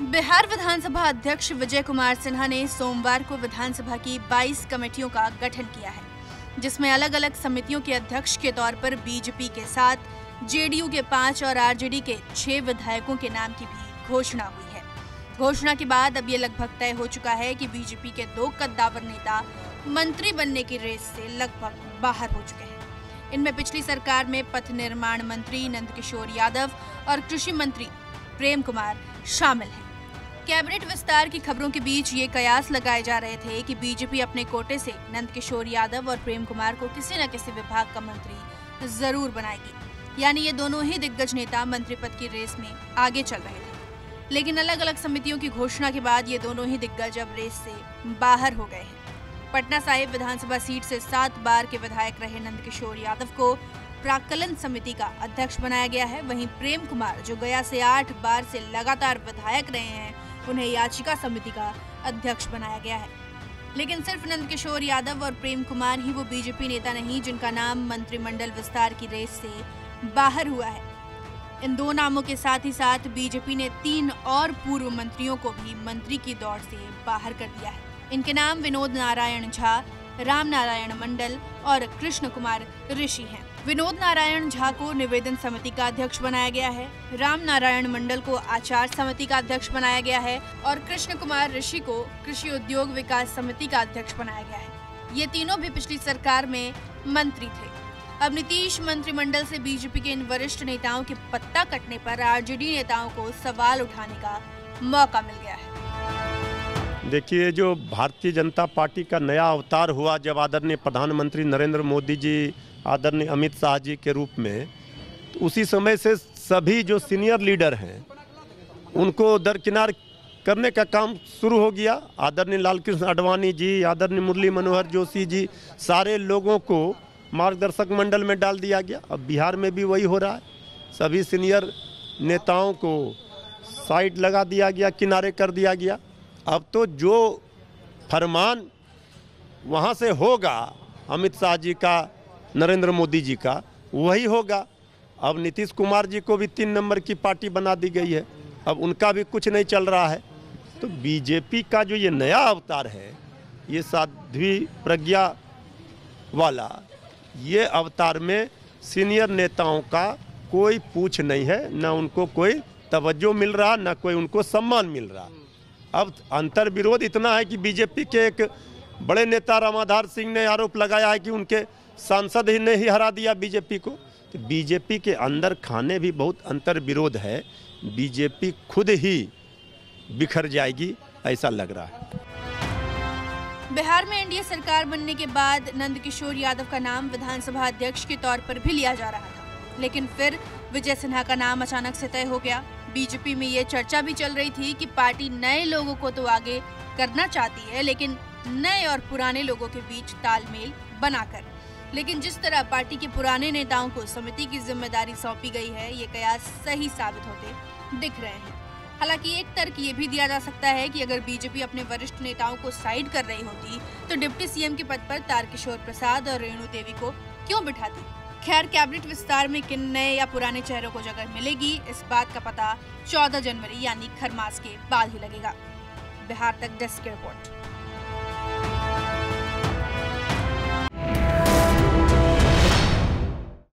बिहार विधानसभा अध्यक्ष विजय कुमार सिन्हा ने सोमवार को विधानसभा की 22 कमेटियों का गठन किया है, जिसमें अलग अलग समितियों के अध्यक्ष के तौर पर बीजेपी के 7, जेडीयू के 5 और आरजेडी के 6 विधायकों के नाम की भी घोषणा हुई है। घोषणा के बाद अब ये लगभग तय हो चुका है कि बीजेपी के 2 कद्दावर नेता मंत्री बनने की रेस से लगभग बाहर हो चुके हैं। इनमें पिछली सरकार में पथ निर्माण मंत्री नंदकिशोर यादव और कृषि मंत्री प्रेम कुमार शामिल हैं। कैबिनेट विस्तार की खबरों के बीच ये कयास लगाए जा रहे थे कि बीजेपी अपने कोटे से नंदकिशोर यादव और प्रेम कुमार को किसी न किसी विभाग का मंत्री जरूर बनाएगी, यानी ये दोनों ही दिग्गज नेता मंत्री पद की रेस में आगे चल रहे थे। लेकिन अलग अलग समितियों की घोषणा के बाद ये दोनों ही दिग्गज अब रेस से बाहर हो गए हैं। पटना साहिब विधानसभा सीट से 7 बार के विधायक रहे नंदकिशोर यादव को प्राक्कलन समिति का अध्यक्ष बनाया गया है। वहीं प्रेम कुमार, जो गया से 8 बार से लगातार विधायक रहे हैं, उन्हें याचिका समिति का अध्यक्ष बनाया गया है। लेकिन सिर्फ नंदकिशोर यादव और प्रेम कुमार ही वो बीजेपी नेता नहीं जिनका नाम मंत्रिमंडल विस्तार की रेस से बाहर हुआ है। इन 2 नामों के साथ ही साथ बीजेपी ने 3 और पूर्व मंत्रियों को भी मंत्री की दौड़ से बाहर कर दिया है। इनके नाम विनोद नारायण झा, राम नारायण मंडल और कृष्ण कुमार ऋषि हैं। विनोद नारायण झा को निवेदन समिति का अध्यक्ष बनाया गया है, राम नारायण मंडल को आचार समिति का अध्यक्ष बनाया गया है और कृष्ण कुमार ऋषि को कृषि उद्योग विकास समिति का अध्यक्ष बनाया गया है। ये तीनों भी पिछली सरकार में मंत्री थे। अब नीतीश मंत्रिमंडल से बीजेपी के इन वरिष्ठ नेताओं के पत्ता कटने पर आरजेडी नेताओं को सवाल उठाने का मौका मिल गया है। देखिए, जो भारतीय जनता पार्टी का नया अवतार हुआ जब आदरणीय प्रधानमंत्री नरेंद्र मोदी जी, आदरणीय अमित शाह जी के रूप में, तो उसी समय से सभी जो सीनियर लीडर हैं उनको दरकिनार करने का काम शुरू हो गया। आदरणीय लालकृष्ण आडवाणी जी, आदरणीय मुरली मनोहर जोशी जी, सारे लोगों को मार्गदर्शक मंडल में डाल दिया गया। अब बिहार में भी वही हो रहा है, सभी सीनियर नेताओं को साइड लगा दिया गया, किनारे कर दिया गया। अब तो जो फरमान वहाँ से होगा अमित शाह जी का, नरेंद्र मोदी जी का, वही होगा। अब नीतीश कुमार जी को भी 3 नंबर की पार्टी बना दी गई है, अब उनका भी कुछ नहीं चल रहा है। तो बीजेपी का जो ये नया अवतार है, ये साध्वी प्रज्ञा वाला, ये अवतार में सीनियर नेताओं का कोई पूछ नहीं है, ना उनको कोई तवज्जो मिल रहा, ना कोई उनको सम्मान मिल रहा। अब अंतर विरोध इतना है कि बीजेपी के एक बड़े नेता रामाधार सिंह ने आरोप लगाया है कि उनके सांसद ही ने ही हरा दिया बीजेपी को। तो बीजेपी के अंदर खाने भी बहुत अंतर विरोध है, बीजेपी खुद ही बिखर जाएगी ऐसा लग रहा है। बिहार में एनडीए सरकार बनने के बाद नंदकिशोर यादव का नाम विधानसभा अध्यक्ष के तौर पर भी लिया जा रहा था, लेकिन फिर विजय सिन्हा का नाम अचानक से तय हो गया। बीजेपी में ये चर्चा भी चल रही थी कि पार्टी नए लोगों को तो आगे करना चाहती है, लेकिन नए और पुराने लोगों के बीच तालमेल बनाकर। लेकिन जिस तरह पार्टी के पुराने नेताओं को समिति की जिम्मेदारी सौंपी गई है, ये कयास सही साबित होते दिख रहे हैं। हालांकि एक तर्क ये भी दिया जा सकता है कि अगर बीजेपी अपने वरिष्ठ नेताओं को साइड कर रही होती तो डिप्टी सीएम के पद पर तारकिशोर प्रसाद और रेणु देवी को क्यों बिठाती। खैर, कैबिनेट विस्तार में किन नए या पुराने चेहरों को जगह मिलेगी, इस बात का पता 14 जनवरी यानी खरमास के बाद ही लगेगा। बिहार तक डेस्क रिपोर्ट।